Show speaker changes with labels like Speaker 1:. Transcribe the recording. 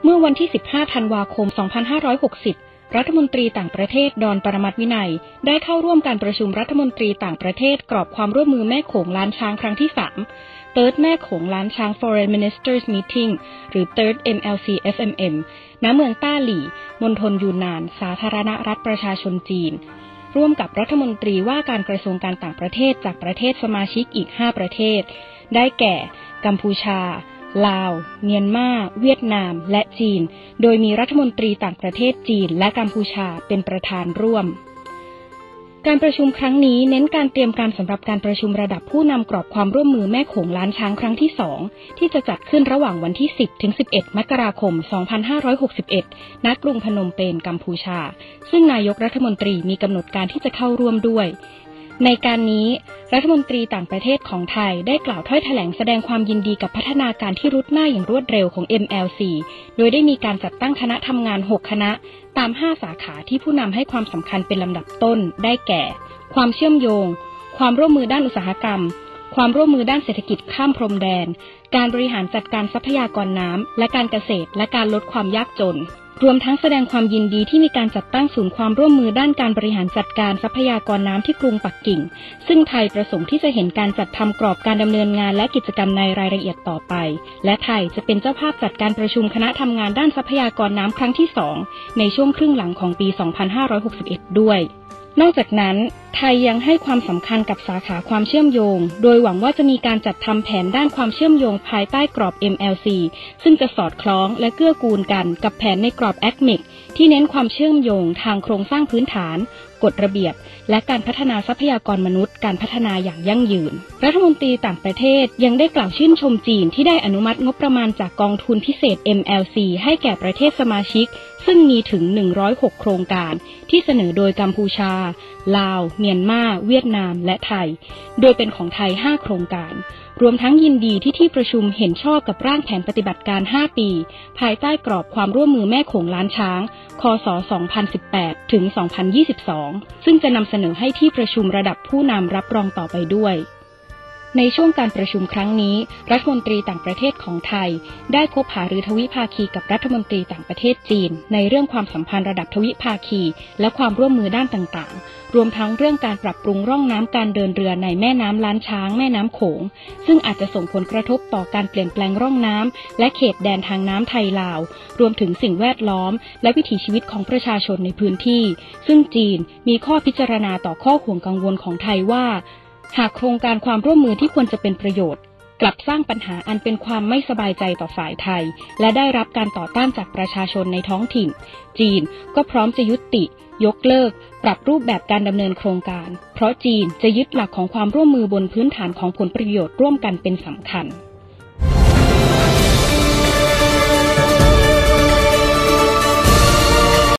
Speaker 1: มื่อวันที่ 15 ธันวาคม 2560 รัฐมนตรีต่างประเทศดอน ปรมัตถ์วินัยได้เข้าร่วมการประชุมรัฐมนตรีต่างประเทศกรอบความร่วมมือแม่โขงล้านช้างครั้งที่ 3 Third แม่โขงล้านช้าง Foreign Ministers Meeting หรือ Third MLC-FMM ณ เมืองต้าหลี่ มณฑลยูนนาน สาธารณรัฐประชาชนจีนร่วมกับรัฐมนตรีว่าการกระทรวงการต่างประเทศจากประเทศสมาชิกอีก 5 ประเทศได้แก่ กัมพูชาลาว เมียนมา เวียดนาม และจีน โดยมีรัฐมนตรีต่างประเทศจีนและกัมพูชาเป็นประธานร่วมการประชุมครั้งนี้เน้นการเตรียมการสำหรับการประชุมระดับผู้นำกรอบความร่วมมือแม่โขงล้านช้างครั้งที่ 2 ที่จะจัดขึ้นระหว่างวันที่ 10-11 มกราคม 2561 ณ กรุงพนมเปญ กัมพูชา ซึ่งนายกรัฐมนตรีมีกำหนดการที่จะเข้าร่วมด้วยในการนี้รัฐมนตรีต่างประเทศของไทยได้กล่าวถ้อยแถลงแสดงความยินดีกับพัฒนาการที่รุดหน้าอย่างรวดเร็วของ MLC โดยได้มีการจัดตั้งคณะทำงาน 6 คณะตาม 5 สาขาที่ผู้นำให้ความสำคัญเป็นลำดับต้นได้แก่ ความเชื่อมโยงความร่วมมือด้านอุตสาหกรรมความร่วมมือด้านเศรษฐกิจข้ามพรมแดนการบริหารจัดการทรัพยากรน้ำและการเกษตรและการลดความยากจนรวมทั้งแสดงความยินดีที่มีการจัดตั้งศูนย์ความร่วมมือด้านการบริหารจัดการทรัพยากรน้ำที่กรุงปักกิ่งซึ่งไทยประสงค์ที่จะเห็นการจัดทำกรอบการดำเนินงานและกิจกรรมในรายละเอียดต่อไปและไทยจะเป็นเจ้าภาพจัดการประชุมคณะทำงานด้านทรัพยากรน้ำครั้งที่ 2ในช่วงครึ่งหลังของปี 2561 ด้วยนอกจากนั้นไทยยังให้ความสำคัญกับสาขาความเชื่อมโยงโดยหวังว่าจะมีการจัดทำแผนด้านความเชื่อมโยงภายใต้กรอบ MLC ซึ่งจะสอดคล้องและเกื้อกูลกันกับแผนในกรอบ ACMEC ที่เน้นความเชื่อมโยงทางโครงสร้างพื้นฐานกฎระเบียบและการพัฒนาทรัพยากรมนุษย์การพัฒนาอย่างยั่งยืนรัฐมนตรีต่างประเทศยังได้กล่าวชื่นชมจีนที่ได้อนุมัติงบประมาณจากกองทุนพิเศษ MLC ให้แก่ประเทศสมาชิกซึ่งมีถึง106โครงการที่เสนอโดยกัมพูชาลาวเมียนมาเวียดนามและไทยโดยเป็นของไทย5โครงการรวมทั้งยินดีที่ประชุมเห็นชอบกับร่างแผนปฏิบัติการ5ปีภายใต้กรอบความร่วมมือแม่โขงล้านช้างคศ 2018 ถึง 2022 ซึ่งจะนำเสนอให้ที่ประชุมระดับผู้นำรับรองต่อไปด้วยในช่วงการประชุมครั้งนี้รัฐมนตรีต่างประเทศของไทยได้พบหารือทวิภาคีกับรัฐมนตรีต่างประเทศจีนในเรื่องความสัมพันธ์ระดับทวิภาคีและความร่วมมือด้านต่างๆรวมทั้งเรื่องการปรับปรุงร่องน้ำการเดินเรือในแม่น้ำล้านช้างแม่น้ำโขงซึ่งอาจจะส่งผลกระทบต่อการเปลี่ยนแปลงร่องน้ำและเขตแดนทางน้ำไทยลาวรวมถึงสิ่งแวดล้อมและวิถีชีวิตของประชาชนในพื้นที่ซึ่งจีนมีข้อพิจารณาต่อข้อห่วงกังวลของไทยว่าหากโครงการความร่วมมือที่ควรจะเป็นประโยชน์กลับสร้างปัญหาอันเป็นความไม่สบายใจต่อฝ่ายไทยและได้รับการต่อต้านจากประชาชนในท้องถิ่นจีนก็พร้อมจะยุติยกเลิกปรับรูปแบบการดำเนินโครงการเพราะจีนจะยึดหลักของความร่วมมือบนพื้นฐานของผลประโยชน์ร่วมกันเป็นสำคัญ